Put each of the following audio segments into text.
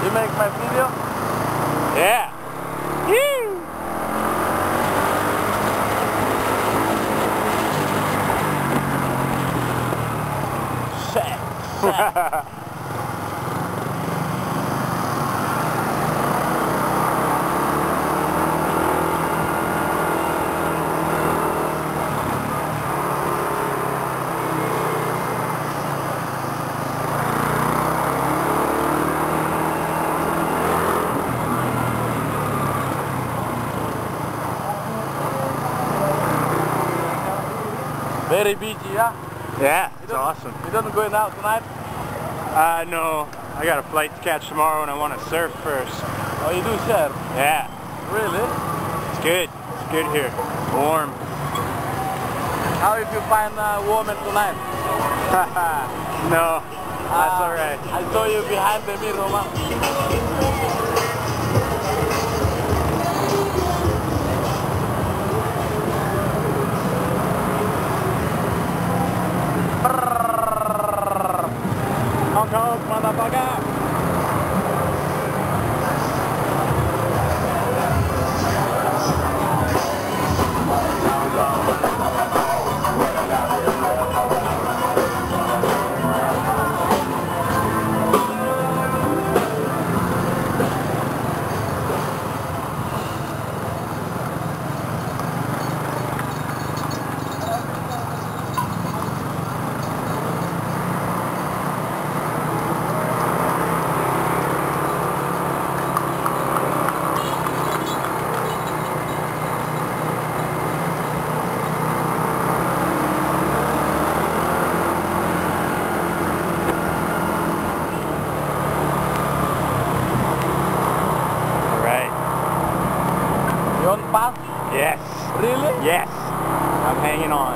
You make my video? Yeah. Woo! Shit. Very beachy, yeah? Yeah, it's awesome. You don't going out tonight? No. I got a flight to catch tomorrow and I want to surf first. Oh, you do surf? Yeah. Really? It's good. It's good here. Warm. How if you find a woman tonight? No, that's alright. I saw you behind the mirror, man. Honk honk, motherfucker! You on pass? Yes. Really? Yes. I'm hanging on.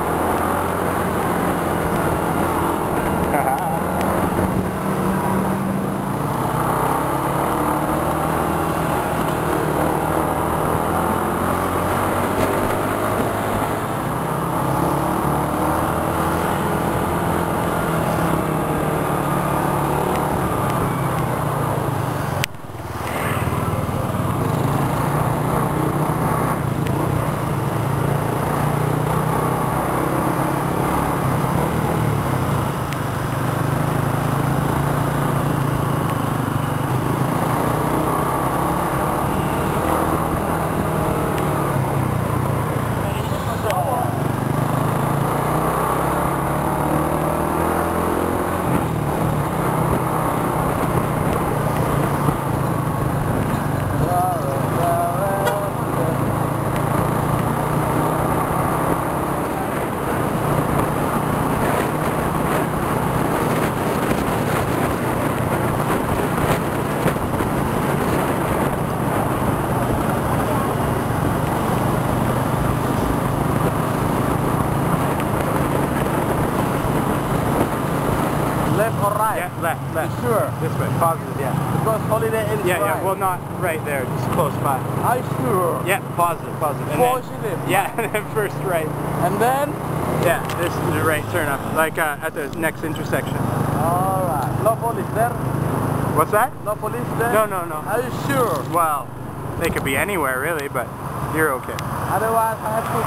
Left or right? Yeah, left, left. You sure? This way, positive, yeah. Because holiday is Yeah, right. yeah, well not right there, just close by. Are you sure? Yeah, positive, positive. And Positive? then, yeah, and then first right. And then? Yeah, this is the right turn up, like at the next intersection. Alright. No police there? What's that? No police there? No, no, no. Are you sure? Well, they could be anywhere really, but you're okay. Otherwise I have to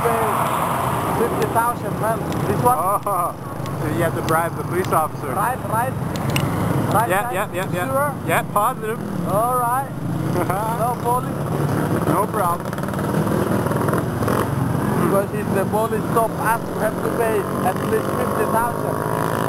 pay 50,000, man. This one? Oh, so you have to bribe the police officer. Right, right? Right Yeah, side? yeah, yeah, yeah. Sure? Yeah, positive. Alright. No police? No problem. Because if the police stop us, we have to pay at least 50,000.